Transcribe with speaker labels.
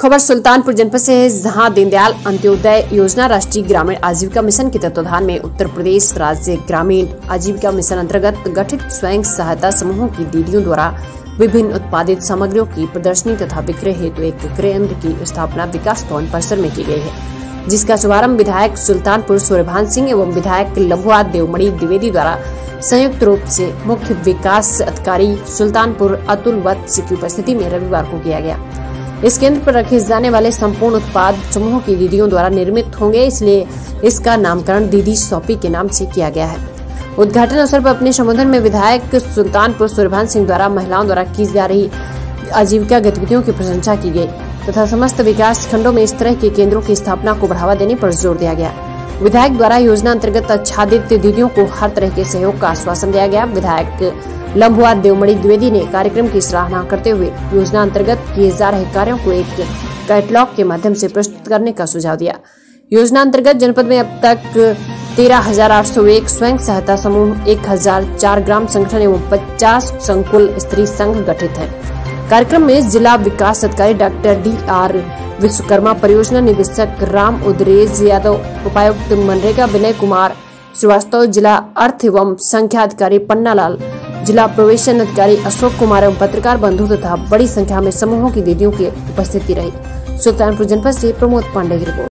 Speaker 1: खबर सुल्तानपुर जनपद से है, जहां दीनदयाल अंत्योदय योजना राष्ट्रीय ग्रामीण आजीविका मिशन के तत्वाधान में उत्तर प्रदेश राज्य ग्रामीण आजीविका मिशन अंतर्गत गठित स्वयं सहायता समूहों की दीदियों द्वारा विभिन्न उत्पादित सामग्रियों की प्रदर्शनी तथा विक्रय हेतु एक केंद्र की स्थापना विकास भवन परिसर में की गई है, जिसका शुभारंभ विधायक सुल्तानपुर सूर्यभान सिंह एवं विधायक लंबुआ देवमणि द्विवेदी द्वारा संयुक्त रूप से मुख्य विकास अधिकारी सुल्तानपुर अतुल वत्स की उपस्थिति में रविवार को किया गया। इस केंद्र पर रखे जाने वाले संपूर्ण उत्पाद समूह की दीदियों द्वारा निर्मित होंगे, इसलिए इसका नामकरण दीदी शॉपी के नाम से किया गया है। उद्घाटन अवसर पर अपने संबोधन में विधायक सुल्तानपुर सूर्यभान सिंह द्वारा महिलाओं द्वारा की जा रही आजीविका गतिविधियों की प्रशंसा की गई तथा समस्त विकास खंडों में इस तरह के केंद्रों की स्थापना को बढ़ावा देने पर जोर दिया गया। विधायक द्वारा योजना अंतर्गत आच्छादित दीदियों को हर तरह के सहयोग का आश्वासन दिया गया। विधायक लंबुआ देवमणि द्विवेदी ने कार्यक्रम की सराहना करते हुए योजना अंतर्गत किए जा रहे कार्यों को एक कैटलॉग के माध्यम से प्रस्तुत करने का सुझाव दिया। योजना अंतर्गत जनपद में अब तक 13,801 स्वयं सहायता समूह, 1004 ग्राम संगठन एवं 50 संकुल स्त्री संघ गठित है। कार्यक्रम में जिला विकास अधिकारी डॉक्टर DR विश्वकर्मा, परियोजना निदेशक राम उदरेज यादव, उपायुक्त मनरेगा विनय कुमार श्रीवास्तव, जिला अर्थ एवं संख्या अधिकारी पन्नालाल, जिला प्रवेशन अधिकारी अशोक कुमार एवं पत्रकार बंधु तथा बड़ी संख्या में समूहों की दीदियों की उपस्थिति रही। सुल्तानपुर जनपद से प्रमोद पांडे की रिपोर्ट।